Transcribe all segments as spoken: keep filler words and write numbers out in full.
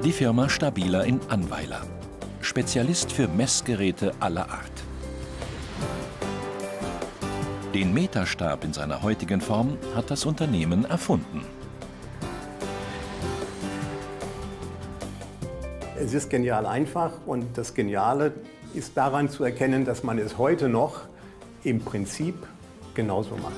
Die Firma Stabila in Annweiler. Spezialist für Messgeräte aller Art. Den Meterstab in seiner heutigen Form hat das Unternehmen erfunden. Es ist genial einfach und das Geniale ist daran zu erkennen, dass man es heute noch im Prinzip genauso macht.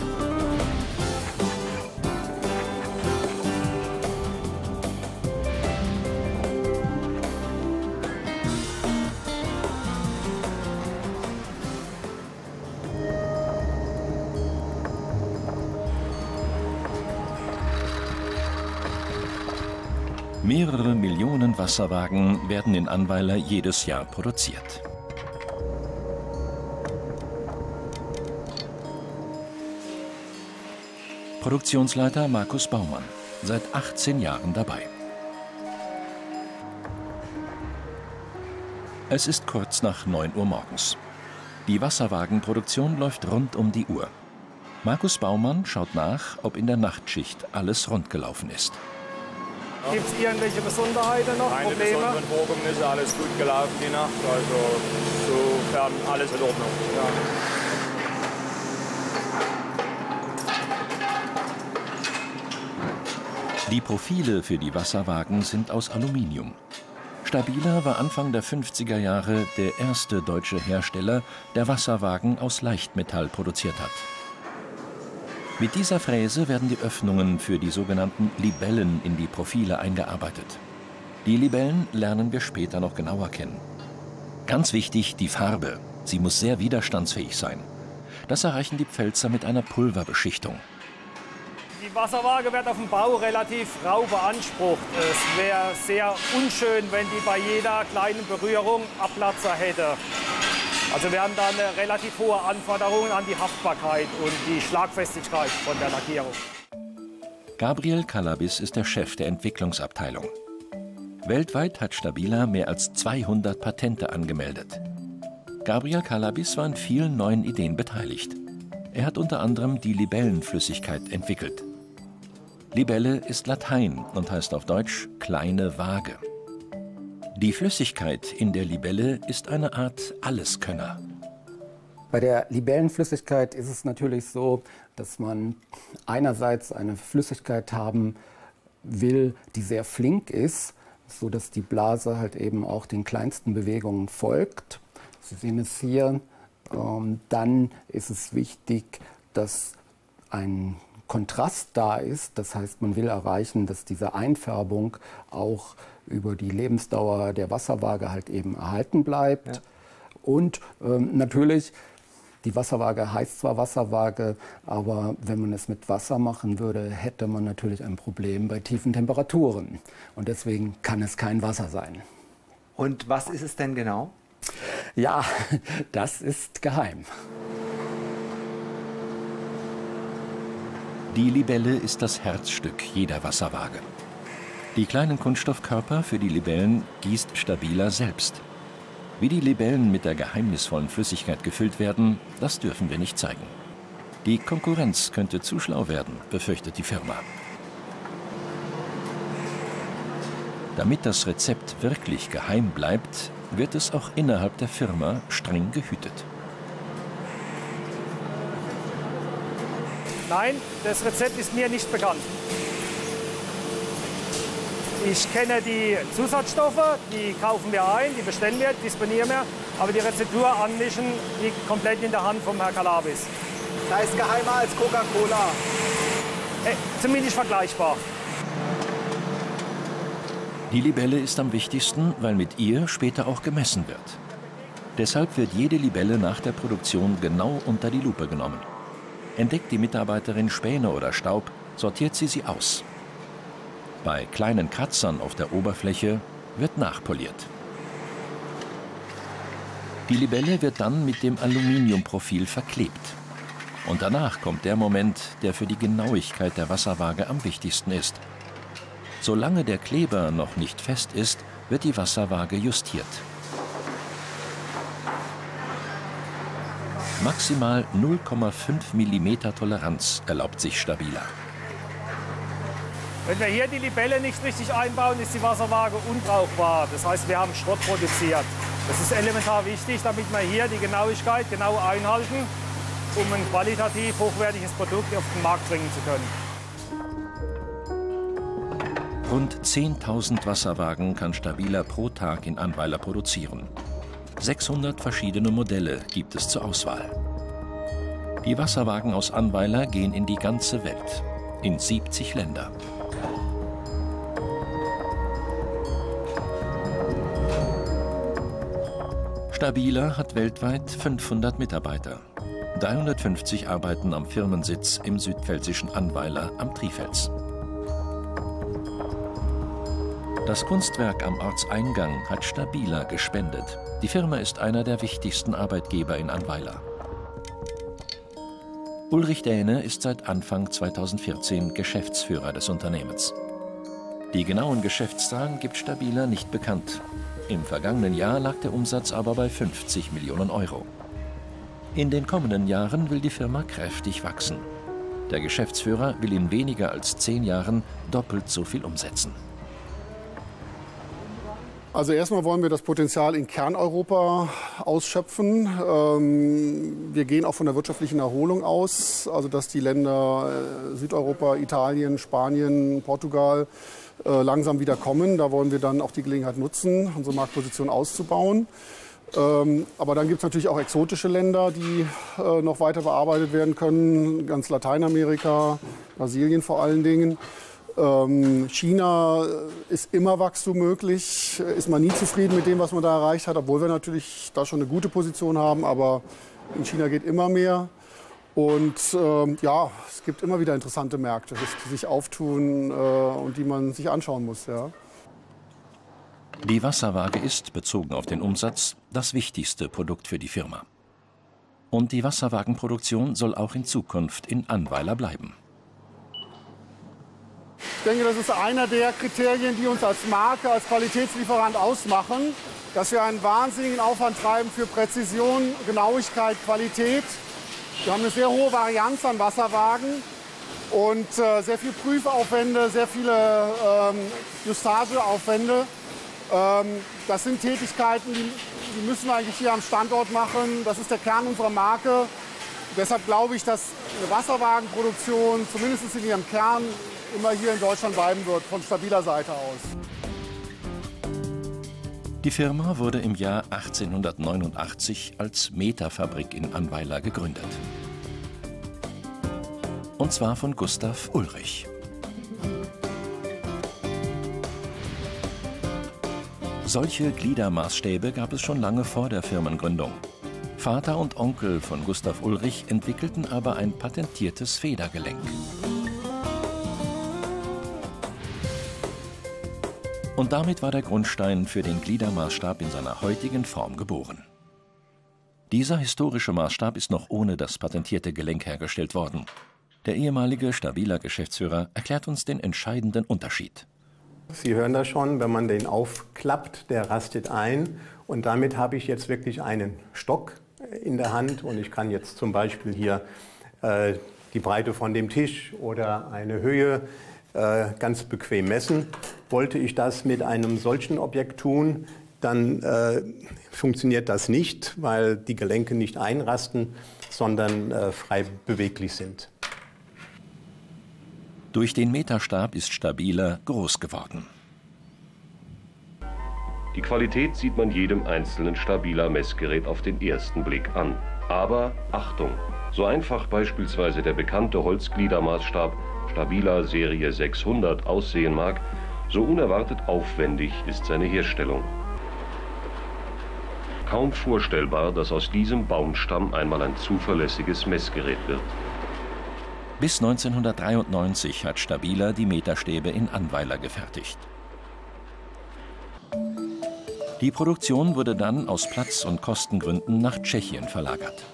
Mehrere Millionen Wasserwagen werden in Annweiler jedes Jahr produziert. Produktionsleiter Markus Baumann, seit achtzehn Jahren dabei. Es ist kurz nach neun Uhr morgens. Die Wasserwagenproduktion läuft rund um die Uhr. Markus Baumann schaut nach, ob in der Nachtschicht alles rund gelaufen ist. Gibt es irgendwelche Besonderheiten noch? Keine Probleme? besonderen Vorkommnisse, alles gut gelaufen die Nacht, also sofern alles in Ordnung. Ja. Die Profile für die Wasserwagen sind aus Aluminium. Stabila war Anfang der fünfziger Jahre der erste deutsche Hersteller, der Wasserwagen aus Leichtmetall produziert hat. Mit dieser Fräse werden die Öffnungen für die sogenannten Libellen in die Profile eingearbeitet. Die Libellen lernen wir später noch genauer kennen. Ganz wichtig die Farbe. Sie muss sehr widerstandsfähig sein. Das erreichen die Pfälzer mit einer Pulverbeschichtung. Die Wasserwaage wird auf dem Bau relativ rau beansprucht. Es wäre sehr unschön, wenn die bei jeder kleinen Berührung Abplatzer hätte. Also wir haben da eine relativ hohe Anforderungen an die Haftbarkeit und die Schlagfestigkeit von der Lackierung. Gabriel Kalabis ist der Chef der Entwicklungsabteilung. Weltweit hat Stabila mehr als zweihundert Patente angemeldet. Gabriel Kalabis war an vielen neuen Ideen beteiligt. Er hat unter anderem die Libellenflüssigkeit entwickelt. Libelle ist Latein und heißt auf Deutsch kleine Waage. Die Flüssigkeit in der Libelle ist eine Art Alleskönner. Bei der Libellenflüssigkeit ist es natürlich so, dass man einerseits eine Flüssigkeit haben will, die sehr flink ist, sodass die Blase halt eben auch den kleinsten Bewegungen folgt. Sie sehen es hier. Ähm, dann ist es wichtig, dass ein Kontrast da ist. Das heißt, man will erreichen, dass diese Einfärbung auch über die Lebensdauer der Wasserwaage halt eben erhalten bleibt. Ja. Und ähm, natürlich, die Wasserwaage heißt zwar Wasserwaage, aber wenn man es mit Wasser machen würde, hätte man natürlich ein Problem bei tiefen Temperaturen. Und deswegen kann es kein Wasser sein. Und was ist es denn genau? Ja, das ist geheim. Die Libelle ist das Herzstück jeder Wasserwaage. Die kleinen Kunststoffkörper für die Libellen gießt Stabila selbst. Wie die Libellen mit der geheimnisvollen Flüssigkeit gefüllt werden, das dürfen wir nicht zeigen. Die Konkurrenz könnte zu schlau werden, befürchtet die Firma. Damit das Rezept wirklich geheim bleibt, wird es auch innerhalb der Firma streng gehütet. Nein, das Rezept ist mir nicht bekannt. Ich kenne die Zusatzstoffe, die kaufen wir ein, die bestellen wir, disponieren wir. Aber die Rezeptur anmischen liegt komplett in der Hand vom Herrn Kalabis. Das ist geheimer als Coca-Cola. Äh, zumindest vergleichbar. Die Libelle ist am wichtigsten, weil mit ihr später auch gemessen wird. Deshalb wird jede Libelle nach der Produktion genau unter die Lupe genommen. Entdeckt die Mitarbeiterin Späne oder Staub, sortiert sie sie aus. Bei kleinen Kratzern auf der Oberfläche wird nachpoliert. Die Libelle wird dann mit dem Aluminiumprofil verklebt. Und danach kommt der Moment, der für die Genauigkeit der Wasserwaage am wichtigsten ist. Solange der Kleber noch nicht fest ist, wird die Wasserwaage justiert. Maximal null Komma fünf Millimeter Toleranz erlaubt sich Stabila. Wenn wir hier die Libelle nicht richtig einbauen, ist die Wasserwaage unbrauchbar. Das heißt, wir haben Schrott produziert. Das ist elementar wichtig, damit wir hier die Genauigkeit genau einhalten, um ein qualitativ hochwertiges Produkt auf den Markt bringen zu können. Rund zehntausend Wasserwagen kann Stabiler pro Tag in Annweiler produzieren. sechshundert verschiedene Modelle gibt es zur Auswahl. Die Wasserwagen aus Annweiler gehen in die ganze Welt, in siebzig Länder. Stabiler hat weltweit fünfhundert Mitarbeiter. dreihundertfünfzig arbeiten am Firmensitz im südpfälzischen Annweiler am Trifels. Das Kunstwerk am Ortseingang hat Stabiler gespendet. Die Firma ist einer der wichtigsten Arbeitgeber in Annweiler. Ulrich Dähne ist seit Anfang zweitausendvierzehn Geschäftsführer des Unternehmens. Die genauen Geschäftszahlen gibt Stabiler nicht bekannt. Im vergangenen Jahr lag der Umsatz aber bei fünfzig Millionen Euro. In den kommenden Jahren will die Firma kräftig wachsen. Der Geschäftsführer will in weniger als zehn Jahren doppelt so viel umsetzen. Also erstmal wollen wir das Potenzial in Kerneuropa ausschöpfen. Wir gehen auch von der wirtschaftlichen Erholung aus, also dass die Länder Südeuropa, Italien, Spanien, Portugal langsam wieder kommen. Da wollen wir dann auch die Gelegenheit nutzen, unsere Marktposition auszubauen. Aber dann gibt es natürlich auch exotische Länder, die noch weiter bearbeitet werden können, ganz Lateinamerika, Brasilien vor allen Dingen. China ist immer Wachstum möglich, ist man nie zufrieden mit dem, was man da erreicht hat, obwohl wir natürlich da schon eine gute Position haben, aber in China geht immer mehr. Und äh, ja, es gibt immer wieder interessante Märkte, die sich auftun äh, und die man sich anschauen muss. Ja. Die Wasserwaage ist, bezogen auf den Umsatz, das wichtigste Produkt für die Firma. Und die Wasserwagenproduktion soll auch in Zukunft in Annweiler bleiben. Ich denke, das ist einer der Kriterien, die uns als Marke, als Qualitätslieferant ausmachen, dass wir einen wahnsinnigen Aufwand treiben für Präzision, Genauigkeit, Qualität. Wir haben eine sehr hohe Varianz an Wasserwagen und äh, sehr viele Prüfaufwände, sehr viele ähm, Justageaufwände. Ähm, das sind Tätigkeiten, die, die müssen wir eigentlich hier am Standort machen. Das ist der Kern unserer Marke. Deshalb glaube ich, dass eine Wasserwagenproduktion, zumindest in ihrem Kern, immer hier in Deutschland bleiben wird, von Stabiler Seite aus. Die Firma wurde im Jahr achtzehnhundertneunundachtzig als Meterfabrik in Annweiler gegründet. Und zwar von Gustav Ulrich. Solche Gliedermaßstäbe gab es schon lange vor der Firmengründung. Vater und Onkel von Gustav Ulrich entwickelten aber ein patentiertes Federgelenk. Und damit war der Grundstein für den Gliedermaßstab in seiner heutigen Form geboren. Dieser historische Maßstab ist noch ohne das patentierte Gelenk hergestellt worden. Der ehemalige Stabiler Geschäftsführer erklärt uns den entscheidenden Unterschied. Sie hören das schon, wenn man den aufklappt, der rastet ein. Und damit habe ich jetzt wirklich einen Stock in der Hand. Und ich kann jetzt zum Beispiel hier äh, die Breite von dem Tisch oder eine Höhe äh, ganz bequem messen. Wollte ich das mit einem solchen Objekt tun, dann äh, funktioniert das nicht, weil die Gelenke nicht einrasten, sondern äh, frei beweglich sind. Durch den Meterstab ist Stabiler groß geworden. Die Qualität sieht man jedem einzelnen Stabiler Messgerät auf den ersten Blick an. Aber Achtung! So einfach beispielsweise der bekannte Holzgliedermaßstab Stabiler Serie sechshundert aussehen mag, so unerwartet aufwendig ist seine Herstellung. Kaum vorstellbar, dass aus diesem Baumstamm einmal ein zuverlässiges Messgerät wird. Bis neunzehnhundertdreiundneunzig hat Stabiler die Meterstäbe in Annweiler gefertigt. Die Produktion wurde dann aus Platz- und Kostengründen nach Tschechien verlagert.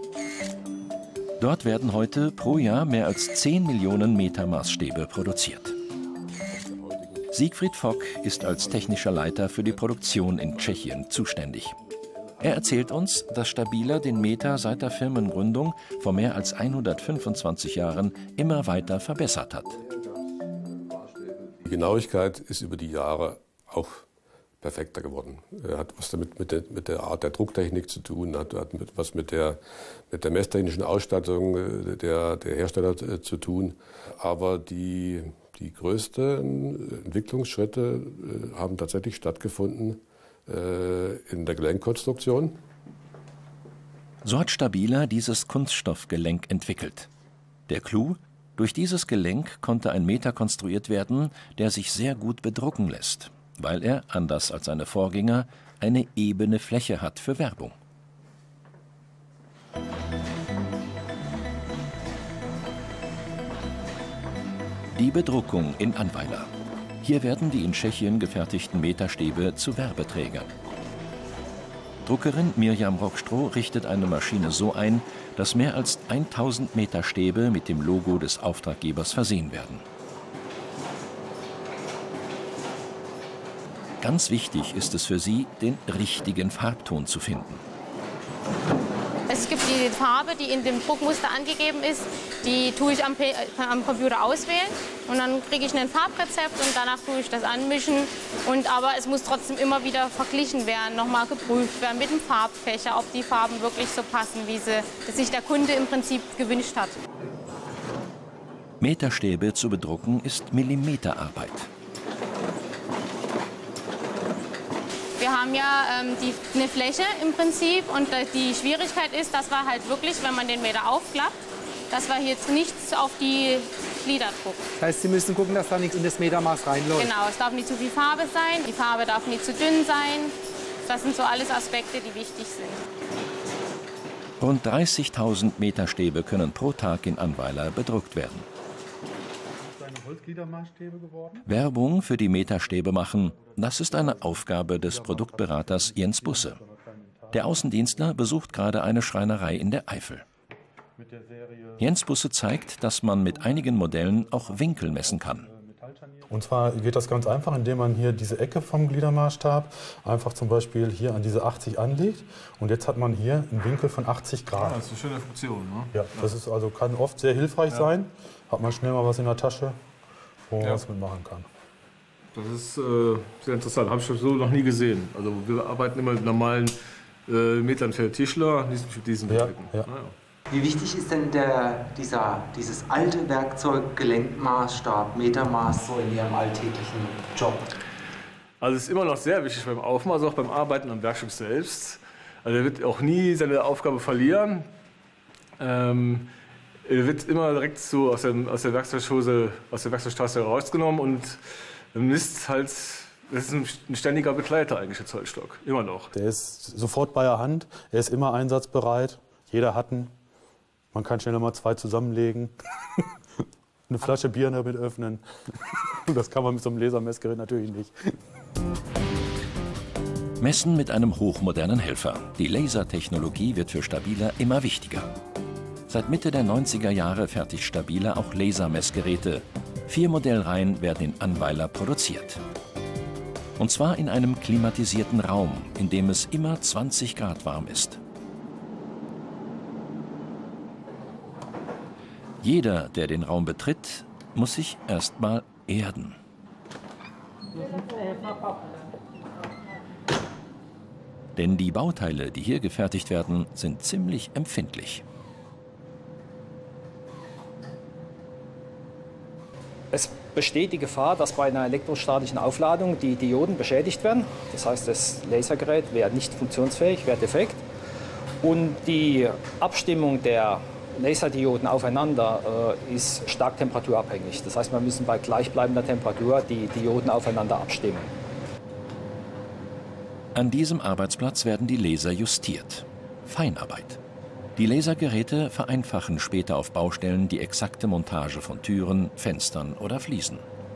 Dort werden heute pro Jahr mehr als zehn Millionen Meter Maßstäbe produziert. Siegfried Fock ist als technischer Leiter für die Produktion in Tschechien zuständig. Er erzählt uns, dass Stabiler den Meter seit der Firmengründung vor mehr als hundertfünfundzwanzig Jahren immer weiter verbessert hat. Die Genauigkeit ist über die Jahre auch perfekter geworden. Er hat was damit mit der, mit der Art der Drucktechnik zu tun, hat, hat mit, was mit der, mit der messtechnischen Ausstattung der, der Hersteller zu tun. Aber die, die größten Entwicklungsschritte haben tatsächlich stattgefunden äh, in der Gelenkkonstruktion. So hat Stabiler dieses Kunststoffgelenk entwickelt. Der Clou: durch dieses Gelenk konnte ein Meter konstruiert werden, der sich sehr gut bedrucken lässt, weil er, anders als seine Vorgänger, eine ebene Fläche hat für Werbung. Die Bedruckung in Annweiler. Hier werden die in Tschechien gefertigten Meterstäbe zu Werbeträgern. Druckerin Mirjam Rockstroh richtet eine Maschine so ein, dass mehr als tausend Meter Stäbe mit dem Logo des Auftraggebers versehen werden. Ganz wichtig ist es für sie, den richtigen Farbton zu finden. Es gibt die Farbe, die in dem Druckmuster angegeben ist, die tue ich am, am Computer auswählen und dann kriege ich ein Farbrezept und danach tue ich das anmischen. Und, aber es muss trotzdem immer wieder verglichen werden, nochmal geprüft werden mit dem Farbfächer, ob die Farben wirklich so passen, wie sie sich der Kunde im Prinzip gewünscht hat. Meterstäbe zu bedrucken ist Millimeterarbeit. Wir haben ja ähm, die, eine Fläche im Prinzip und die Schwierigkeit ist, dass wir halt wirklich, wenn man den Meter aufklappt, dass wir jetzt nichts auf die Glieder drucken. Das heißt, Sie müssen gucken, dass da nichts in das Metermaß reinläuft. Genau, es darf nicht zu viel Farbe sein, die Farbe darf nicht zu dünn sein. Das sind so alles Aspekte, die wichtig sind. Rund dreißigtausend Meterstäbe können pro Tag in Annweiler bedruckt werden. Werbung für die Meterstäbe machen, das ist eine Aufgabe des Produktberaters Jens Busse. Der Außendienstler besucht gerade eine Schreinerei in der Eifel. Jens Busse zeigt, dass man mit einigen Modellen auch Winkel messen kann. Und zwar geht das ganz einfach, indem man hier diese Ecke vom Gliedermaßstab einfach zum Beispiel hier an diese achtzig anlegt. Und jetzt hat man hier einen Winkel von achtzig Grad. Ja, das ist eine schöne Funktion, ne? Ja, das ist also, kann oft sehr hilfreich ja. sein. Hat man schnell mal was in der Tasche, wo man ja. was mitmachen kann. Das ist äh, sehr interessant, habe ich so noch nie gesehen. Also wir arbeiten immer mit normalen äh, Metern für Tischler, nicht mit diesen ja, Geräten. ja. Naja. Wie wichtig ist denn der, dieser, dieses alte Werkzeug, Gelenkmaßstab, Metermaß so in Ihrem alltäglichen Job? Also es ist immer noch sehr wichtig beim Aufmaß, also auch beim Arbeiten am Werkstück selbst. Also er wird auch nie seine Aufgabe verlieren. Ähm, er wird immer direkt so aus der, aus der Werkzeugschose, aus der Werkzeugstraße rausgenommen und misst halt, das ist ein ständiger Begleiter eigentlich, der Zollstock, immer noch. Der ist sofort bei der Hand, er ist immer einsatzbereit, jeder hat ihn. Man kann schnell mal zwei zusammenlegen, eine Flasche Bier damit öffnen. Das kann man mit so einem Lasermessgerät natürlich nicht. Messen mit einem hochmodernen Helfer. Die Lasertechnologie wird für Stabiler immer wichtiger. Seit Mitte der neunziger Jahre fertigt Stabiler auch Lasermessgeräte. Vier Modellreihen werden in Annweiler produziert. Und zwar in einem klimatisierten Raum, in dem es immer zwanzig Grad warm ist. Jeder, der den Raum betritt, muss sich erstmal erden. Denn die Bauteile, die hier gefertigt werden, sind ziemlich empfindlich. Es besteht die Gefahr, dass bei einer elektrostatischen Aufladung die Dioden beschädigt werden. Das heißt, das Lasergerät wäre nicht funktionsfähig, wäre defekt. Und die Abstimmung der Laserdioden aufeinander äh, ist stark temperaturabhängig. Das heißt, wir müssen bei gleichbleibender Temperatur die Dioden aufeinander abstimmen. An diesem Arbeitsplatz werden die Laser justiert. Feinarbeit. Die Lasergeräte vereinfachen später auf Baustellen die exakte Montage von Türen, Fenstern oder Fliesen.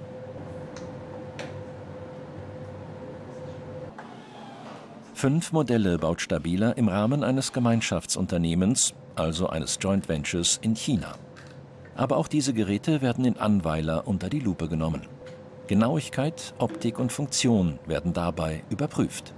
Fünf Modelle baut Stabiler im Rahmen eines Gemeinschaftsunternehmens, also eines Joint Ventures in China. Aber auch diese Geräte werden in Annweiler unter die Lupe genommen. Genauigkeit, Optik und Funktion werden dabei überprüft.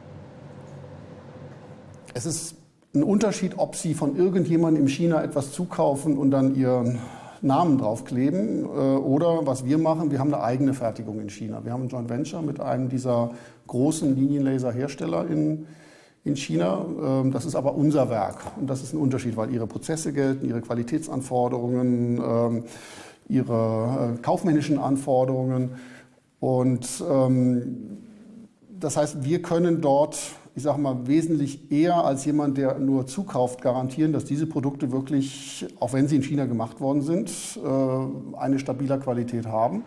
Es ist ein Unterschied, ob Sie von irgendjemandem in China etwas zukaufen und dann Ihr Namen draufkleben. Oder was wir machen, wir haben eine eigene Fertigung in China. Wir haben ein Joint Venture mit einem dieser großen Linienlaserhersteller in, in China. Das ist aber unser Werk. Und das ist ein Unterschied, weil ihre Prozesse gelten, ihre Qualitätsanforderungen, ihre kaufmännischen Anforderungen. Und ähm, das heißt, wir können dort, ich sage mal, wesentlich eher als jemand, der nur zukauft, garantieren, dass diese Produkte wirklich, auch wenn sie in China gemacht worden sind, eine stabile Qualität haben.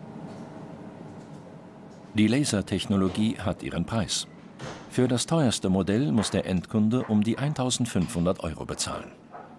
Die Lasertechnologie hat ihren Preis. Für das teuerste Modell muss der Endkunde um die eintausendfünfhundert Euro bezahlen.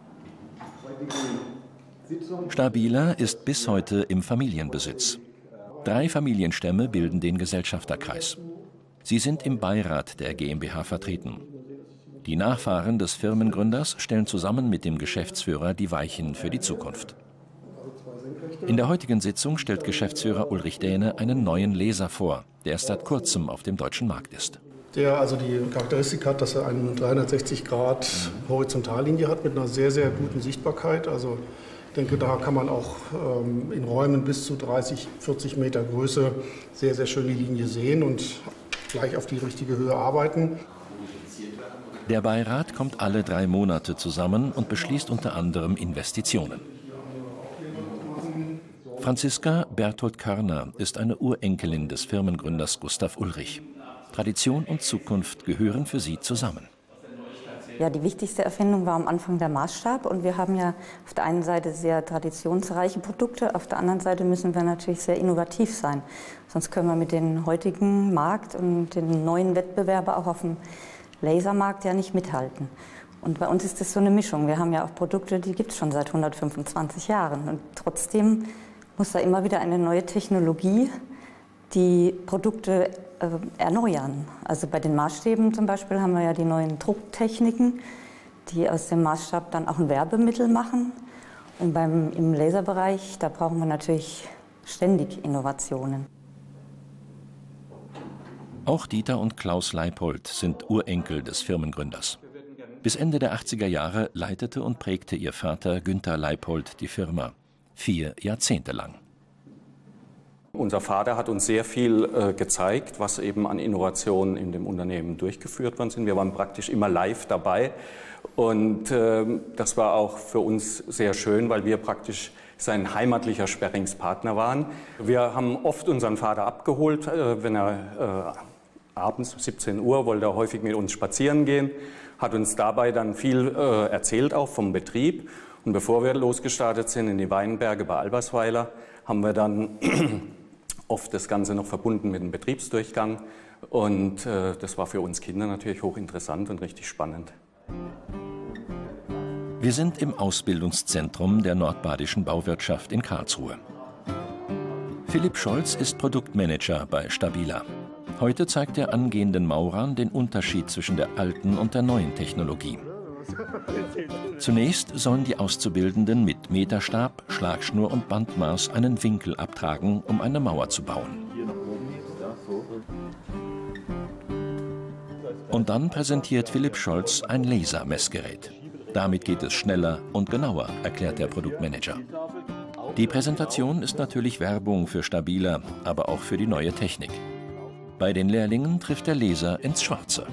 Stabila ist bis heute im Familienbesitz. Drei Familienstämme bilden den Gesellschafterkreis. Sie sind im Beirat der GmbH vertreten. Die Nachfahren des Firmengründers stellen zusammen mit dem Geschäftsführer die Weichen für die Zukunft. In der heutigen Sitzung stellt Geschäftsführer Ulrich Dähne einen neuen Laser vor, der erst seit kurzem auf dem deutschen Markt ist. Der also die Charakteristik hat, dass er eine dreihundertsechzig Grad Horizontallinie hat mit einer sehr, sehr guten Sichtbarkeit. Also ich denke, da kann man auch ähm, in Räumen bis zu dreißig, vierzig Meter Größe sehr, sehr schön die Linie sehen und gleich auf die richtige Höhe arbeiten. Der Beirat kommt alle drei Monate zusammen und beschließt unter anderem Investitionen. Franziska Berthold Körner ist eine Urenkelin des Firmengründers Gustav Ulrich. Tradition und Zukunft gehören für sie zusammen. Ja, die wichtigste Erfindung war am Anfang der Maßstab. Und wir haben ja auf der einen Seite sehr traditionsreiche Produkte, auf der anderen Seite müssen wir natürlich sehr innovativ sein. Sonst können wir mit dem heutigen Markt und den neuen Wettbewerber auch auf dem Lasermarkt ja nicht mithalten. Und bei uns ist das so eine Mischung. Wir haben ja auch Produkte, die gibt es schon seit hundertfünfundzwanzig Jahren. Und trotzdem muss da immer wieder eine neue Technologie die Produkte äh, erneuern. Also bei den Maßstäben zum Beispiel haben wir ja die neuen Drucktechniken, die aus dem Maßstab dann auch ein Werbemittel machen. Und beim, im Laserbereich, da brauchen wir natürlich ständig Innovationen. Auch Dieter und Klaus Leipold sind Urenkel des Firmengründers. Bis Ende der achtziger Jahre leitete und prägte ihr Vater Günther Leipold die Firma. Vier Jahrzehnte lang. Unser Vater hat uns sehr viel äh, gezeigt, was eben an Innovationen in dem Unternehmen durchgeführt worden sind. Wir waren praktisch immer live dabei und äh, das war auch für uns sehr schön, weil wir praktisch sein heimatlicher Sparringspartner waren. Wir haben oft unseren Vater abgeholt, äh, wenn er äh, abends um siebzehn Uhr wollte er häufig mit uns spazieren gehen, hat uns dabei dann viel äh, erzählt auch vom Betrieb. Und bevor wir losgestartet sind in die Weinberge bei Albersweiler, haben wir dann oft das Ganze noch verbunden mit einem Betriebsdurchgang. Und äh, das war für uns Kinder natürlich hochinteressant und richtig spannend. Wir sind im Ausbildungszentrum der nordbadischen Bauwirtschaft in Karlsruhe. Philipp Scholz ist Produktmanager bei Stabila. Heute zeigt er angehenden Maurern den Unterschied zwischen der alten und der neuen Technologie. Zunächst sollen die Auszubildenden mit Meterstab, Schlagschnur und Bandmaß einen Winkel abtragen, um eine Mauer zu bauen. Und dann präsentiert Philipp Scholz ein Lasermessgerät. Damit geht es schneller und genauer, erklärt der Produktmanager. Die Präsentation ist natürlich Werbung für Stabila, aber auch für die neue Technik. Bei den Lehrlingen trifft der Laser ins Schwarze.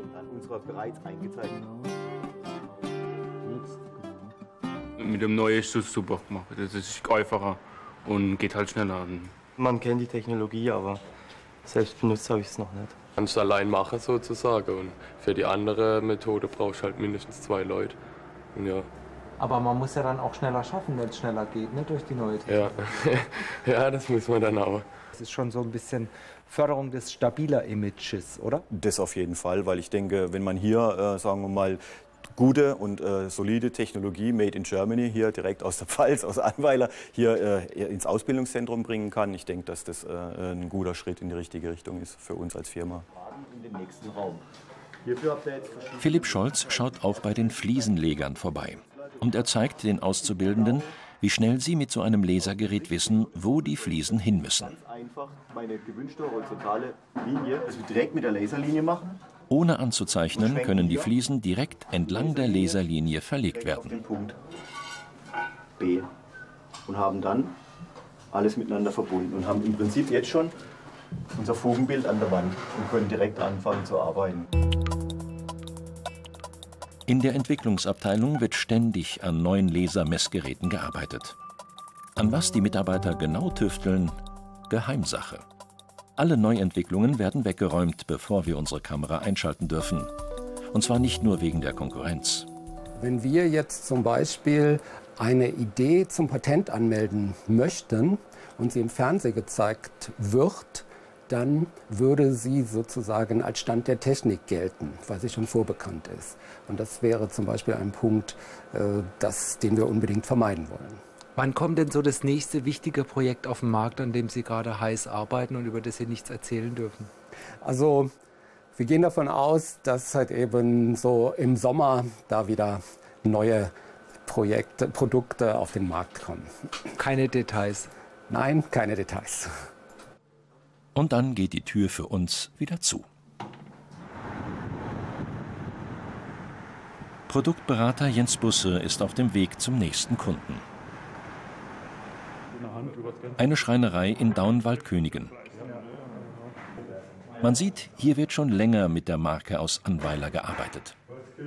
Mit dem Neuen ist es super gemacht. Das ist einfacher und geht halt schneller. Man kennt die Technologie, aber selbst benutzt habe ich es noch nicht. Kannst du allein machen sozusagen und für die andere Methode brauchst du halt mindestens zwei Leute. Und ja. Aber man muss ja dann auch schneller schaffen, wenn es schneller geht, ne, durch die neue Technik. Ja. Ja, das muss man dann auch. Das ist schon so ein bisschen Förderung des stabiler Images, oder? Das auf jeden Fall, weil ich denke, wenn man hier, äh, sagen wir mal, gute und äh, solide Technologie, made in Germany, hier direkt aus der Pfalz, aus Annweiler, hier äh, ins Ausbildungszentrum bringen kann, ich denke, dass das äh, ein guter Schritt in die richtige Richtung ist für uns als Firma. In den nächsten Raum. Philipp Scholz schaut auch bei den Fliesenlegern vorbei. Und er zeigt den Auszubildenden, wie schnell sie mit so einem Lasergerät wissen, wo die Fliesen hin müssen. Ganz einfach meine gewünschte horizontale Linie, also direkt mit der Laserlinie machen. Ohne anzuzeichnen, können die Fliesen direkt entlang der Laserlinie verlegt werden. Punkt B. und haben dann alles miteinander verbunden und haben im Prinzip jetzt schon unser Fugenbild an der Wand und können direkt anfangen zu arbeiten. In der Entwicklungsabteilung wird ständig an neuen Lasermessgeräten gearbeitet. An was die Mitarbeiter genau tüfteln, Geheimsache. Alle Neuentwicklungen werden weggeräumt, bevor wir unsere Kamera einschalten dürfen. Und zwar nicht nur wegen der Konkurrenz. Wenn wir jetzt zum Beispiel eine Idee zum Patent anmelden möchten und sie im Fernsehen gezeigt wird, dann würde sie sozusagen als Stand der Technik gelten, weil sie schon vorbekannt ist. Und das wäre zum Beispiel ein Punkt, äh, das, den wir unbedingt vermeiden wollen. Wann kommt denn so das nächste wichtige Projekt auf den Markt, an dem Sie gerade heiß arbeiten und über das Sie nichts erzählen dürfen? Also wir gehen davon aus, dass halt eben so im Sommer da wieder neue Projekte, Produkte auf den Markt kommen. Keine Details? Nein, keine Details. Und dann geht die Tür für uns wieder zu. Produktberater Jens Busse ist auf dem Weg zum nächsten Kunden. Eine Schreinerei in Daunwald-Königen. Man sieht, hier wird schon länger mit der Marke aus Annweiler gearbeitet.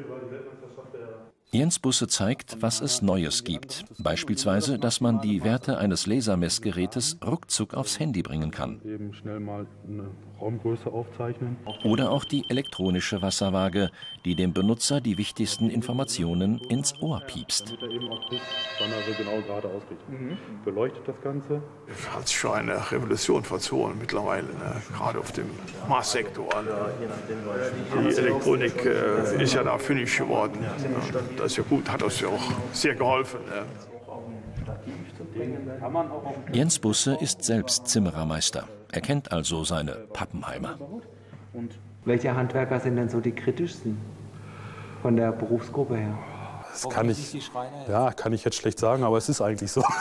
Jens Busse zeigt, was es Neues gibt. Beispielsweise, dass man die Werte eines Lasermessgerätes ruckzuck aufs Handy bringen kann. Eben schnell mal eine Raumgröße aufzeichnen. Oder auch die elektronische Wasserwaage, die dem Benutzer die wichtigsten Informationen ins Ohr piepst. Damit er eben auch sieht, wann er so genau gerade ausrichtet. Mhm. Beleuchtet das Ganze. Es hat sich schon eine Revolution verzogen mittlerweile, ne? Gerade auf dem Maßsektor. Die Elektronik äh, ist ja da fündig geworden. Ja. Das ist ja gut, hat uns ja auch sehr geholfen. Ne? Jens Busse ist selbst Zimmerermeister. Er kennt also seine Pappenheimer. Welche Handwerker sind denn so die kritischsten von der Berufsgruppe her? Das kann ich, ja, kann ich jetzt schlecht sagen, aber es ist eigentlich so.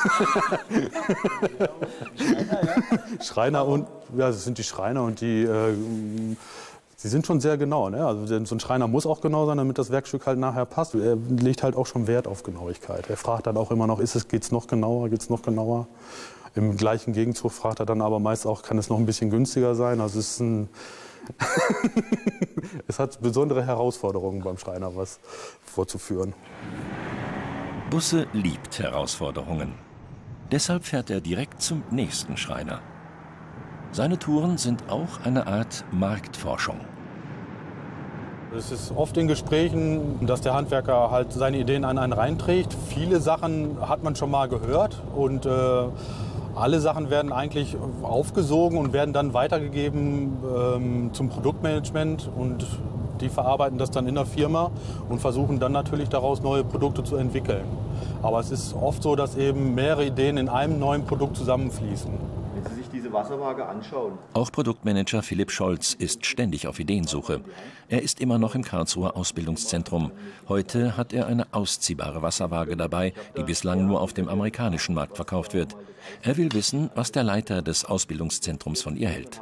Schreiner und, ja, das sind die Schreiner und die, äh, sie sind schon sehr genau. Ne? Also so ein Schreiner muss auch genau sein, damit das Werkstück halt nachher passt. Er legt halt auch schon Wert auf Genauigkeit. Er fragt dann auch immer noch, ist es, geht's noch genauer, geht's noch genauer? Im gleichen Gegenzug fragt er dann aber meist auch, kann es noch ein bisschen günstiger sein? Also es ist ein es hat besondere Herausforderungen beim Schreiner, was vorzuführen. Busse liebt Herausforderungen. Deshalb fährt er direkt zum nächsten Schreiner. Seine Touren sind auch eine Art Marktforschung. Es ist oft in Gesprächen, dass der Handwerker halt seine Ideen an einen reinträgt. Viele Sachen hat man schon mal gehört und äh, alle Sachen werden eigentlich aufgesogen und werden dann weitergegeben ähm, zum Produktmanagement und die verarbeiten das dann in der Firma und versuchen dann natürlich daraus neue Produkte zu entwickeln. Aber es ist oft so, dass eben mehrere Ideen in einem neuen Produkt zusammenfließen. Wenn Sie sich diese Wasserwaage anschauen. Auch Produktmanager Philipp Scholz ist ständig auf Ideensuche. Er ist immer noch im Karlsruher Ausbildungszentrum. Heute hat er eine ausziehbare Wasserwaage dabei, die bislang nur auf dem amerikanischen Markt verkauft wird. Er will wissen, was der Leiter des Ausbildungszentrums von ihr hält.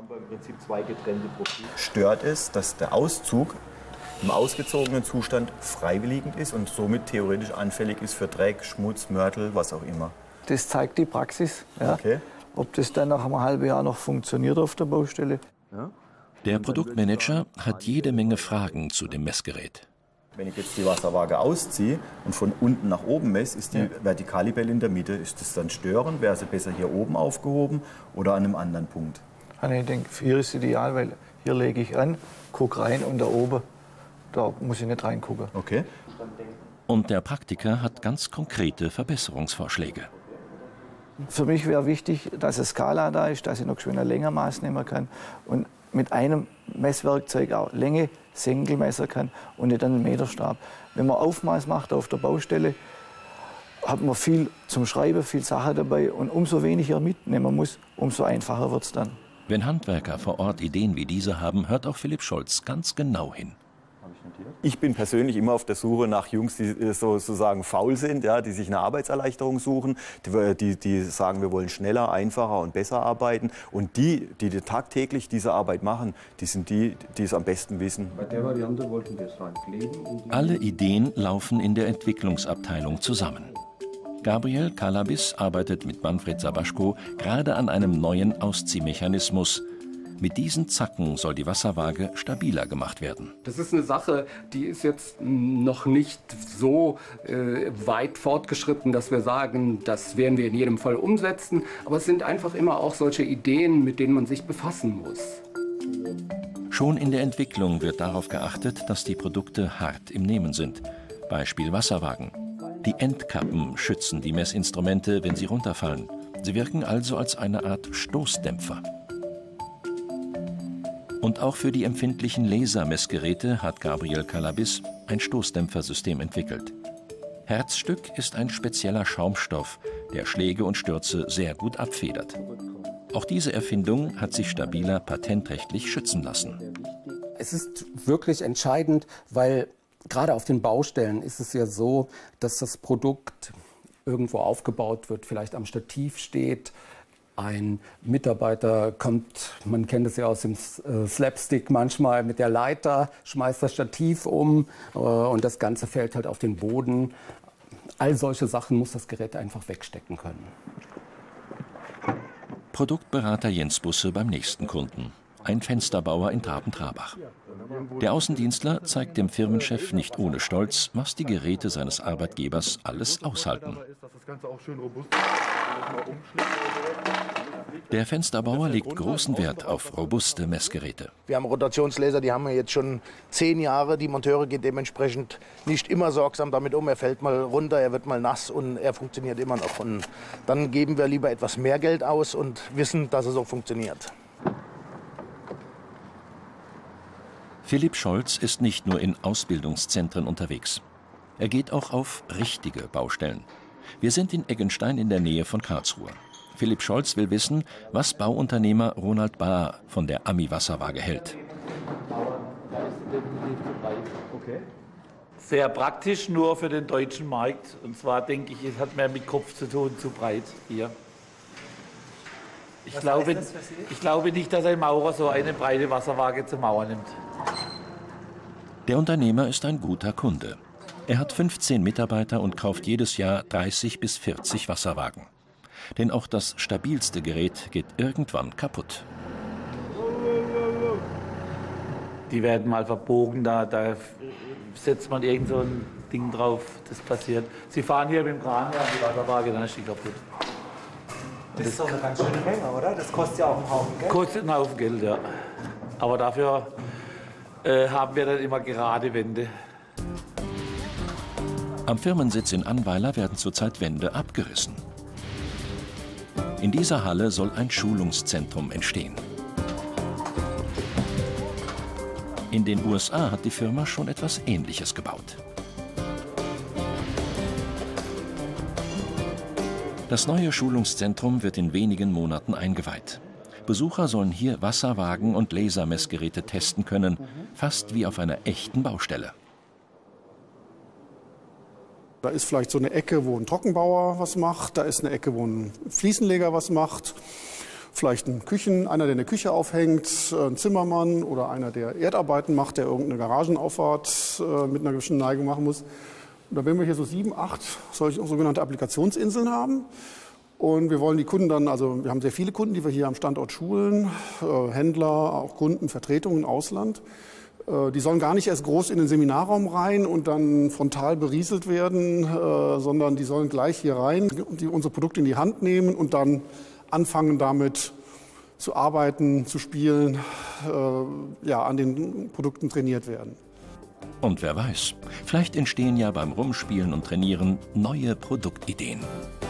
Stört es, dass der Auszug im ausgezogenen Zustand freiwillig ist und somit theoretisch anfällig ist für Dreck, Schmutz, Mörtel, was auch immer? Das zeigt die Praxis. Ja. Okay. Ob das dann nach einem halben Jahr noch funktioniert auf der Baustelle. Ja. Der Produktmanager hat jede Menge Fragen zu dem Messgerät. Wenn ich jetzt die Wasserwaage ausziehe und von unten nach oben messe, ist die ja. Vertikalibelle in der Mitte. Ist das dann störend? Wäre sie besser hier oben aufgehoben oder an einem anderen Punkt? Ich denke, hier ist es ideal, weil hier lege ich an, gucke rein und da oben, da muss ich nicht reingucken. Okay. Und der Praktiker hat ganz konkrete Verbesserungsvorschläge. Für mich wäre wichtig, dass eine Skala da ist, dass ich noch schöner Längermaß nehmen kann und mit einem Messwerkzeug auch Länge, Senkel messen kann und nicht einen Meterstab. Wenn man Aufmaß macht auf der Baustelle, hat man viel zum Schreiben, viel Sache dabei und umso weniger mitnehmen muss, umso einfacher wird es dann. Wenn Handwerker vor Ort Ideen wie diese haben, hört auch Philipp Scholz ganz genau hin. Ich bin persönlich immer auf der Suche nach Jungs, die sozusagen faul sind, ja, die sich eine Arbeitserleichterung suchen, die, die, die sagen, wir wollen schneller, einfacher und besser arbeiten. Und die, die tagtäglich diese Arbeit machen, die sind die, die es am besten wissen. Bei der Variante wollten wir es reinkleben. Alle Ideen laufen in der Entwicklungsabteilung zusammen. Gabriel Kalabis arbeitet mit Manfred Sabaschko gerade an einem neuen Ausziehmechanismus. Mit diesen Zacken soll die Wasserwaage stabiler gemacht werden. Das ist eine Sache, die ist jetzt noch nicht so äh, weit fortgeschritten, dass wir sagen, das werden wir in jedem Fall umsetzen. Aber es sind einfach immer auch solche Ideen, mit denen man sich befassen muss. Schon in der Entwicklung wird darauf geachtet, dass die Produkte hart im Nehmen sind. Beispiel Wasserwagen. Die Endkappen schützen die Messinstrumente, wenn sie runterfallen. Sie wirken also als eine Art Stoßdämpfer. Und auch für die empfindlichen Lasermessgeräte hat Gabriel Kalabis ein Stoßdämpfersystem entwickelt. Herzstück ist ein spezieller Schaumstoff, der Schläge und Stürze sehr gut abfedert. Auch diese Erfindung hat sich Stabiler patentrechtlich schützen lassen. Es ist wirklich entscheidend, weil gerade auf den Baustellen ist es ja so, dass das Produkt irgendwo aufgebaut wird, vielleicht am Stativ steht. Ein Mitarbeiter kommt, man kennt es ja aus dem Slapstick manchmal, mit der Leiter, schmeißt das Stativ um und das Ganze fällt halt auf den Boden. All solche Sachen muss das Gerät einfach wegstecken können. Produktberater Jens Busse beim nächsten Kunden, ein Fensterbauer in Traben-Trabach. Der Außendienstler zeigt dem Firmenchef nicht ohne Stolz, was die Geräte seines Arbeitgebers alles aushalten. Der Fensterbauer legt großen Wert auf robuste Messgeräte. Wir haben Rotationsleser, die haben wir jetzt schon zehn Jahre. Die Monteure gehen dementsprechend nicht immer sorgsam damit um. Er fällt mal runter, er wird mal nass und er funktioniert immer noch. Und dann geben wir lieber etwas mehr Geld aus und wissen, dass es auch funktioniert. Philipp Scholz ist nicht nur in Ausbildungszentren unterwegs. Er geht auch auf richtige Baustellen. Wir sind in Eggenstein in der Nähe von Karlsruhe. Philipp Scholz will wissen, was Bauunternehmer Ronald Bahr von der Ami-Wasserwaage hält. Sehr praktisch, nur für den deutschen Markt. Und zwar denke ich, es hat mehr mit Kopf zu tun, zu breit hier. Ich glaube, ich glaube nicht, dass ein Maurer so eine breite Wasserwaage zur Mauer nimmt. Der Unternehmer ist ein guter Kunde. Er hat fünfzehn Mitarbeiter und kauft jedes Jahr dreißig bis vierzig Wasserwagen. Denn auch das stabilste Gerät geht irgendwann kaputt. Die werden mal verbogen, da, da setzt man irgend so ein Ding drauf, das passiert. Sie fahren hier mit dem Kran an die Wasserwaage, dann ist die kaputt. Das ist doch eine ganz schöne Menge, oder? Das kostet ja auch einen Haufen Geld. Kostet einen Haufen Geld, ja. Aber dafür äh, haben wir dann immer gerade Wände. Am Firmensitz in Annweiler werden zurzeit Wände abgerissen. In dieser Halle soll ein Schulungszentrum entstehen. In den U S A hat die Firma schon etwas Ähnliches gebaut. Das neue Schulungszentrum wird in wenigen Monaten eingeweiht. Besucher sollen hier Wasserwagen und Lasermessgeräte testen können, fast wie auf einer echten Baustelle. Da ist vielleicht so eine Ecke, wo ein Trockenbauer was macht, da ist eine Ecke, wo ein Fliesenleger was macht, vielleicht ein Küchen, einer, der eine Küche aufhängt, ein Zimmermann oder einer, der Erdarbeiten macht, der irgendeine Garagenauffahrt äh, mit einer gewissen Neigung machen muss. Und da werden wir hier so sieben, acht solche sogenannte Applikationsinseln haben. Und wir wollen die Kunden dann, also wir haben sehr viele Kunden, die wir hier am Standort schulen, äh, Händler, auch Kunden, Vertretungen im Ausland. Äh, die sollen gar nicht erst groß in den Seminarraum rein und dann frontal berieselt werden, äh, sondern die sollen gleich hier rein, die unsere Produkte in die Hand nehmen und dann anfangen damit zu arbeiten, zu spielen, äh, ja, an den Produkten trainiert werden. Und wer weiß, vielleicht entstehen ja beim Rumspielen und Trainieren neue Produktideen.